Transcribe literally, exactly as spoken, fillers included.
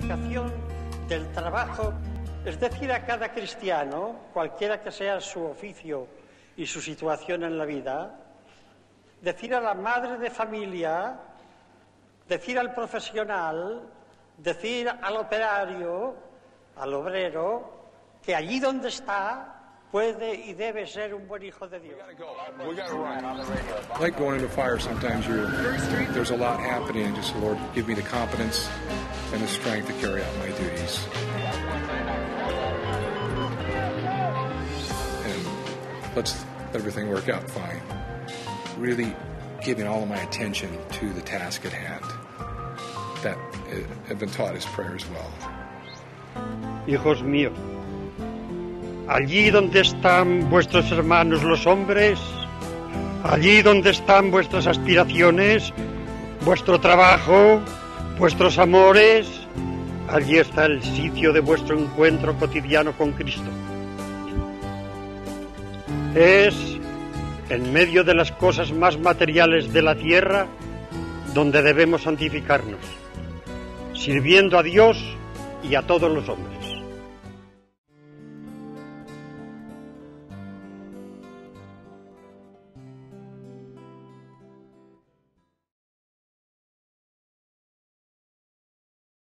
santificación del trabajo, es decir, a cada cristiano, cualquiera que sea su oficio y su situación en la vida, decir a la madre de familia, decir al profesional, decir al operario, al obrero, que allí donde está puede y debe ser un buen hijo de Dios. Like going into fire, sometimes you're, there's a lot happening, and just, Lord, give me the confidence and the strength to carry out my duties. And let's let everything work out fine. Really giving all of my attention to the task at hand. That have been taught as prayer as well. Hijos míos, allí donde están vuestros hermanos los hombres, allí donde están vuestras aspiraciones, vuestro trabajo, vuestros amores, allí está el sitio de vuestro encuentro cotidiano con Cristo. Es en medio de las cosas más materiales de la tierra donde debemos santificarnos, sirviendo a Dios y a todos los hombres.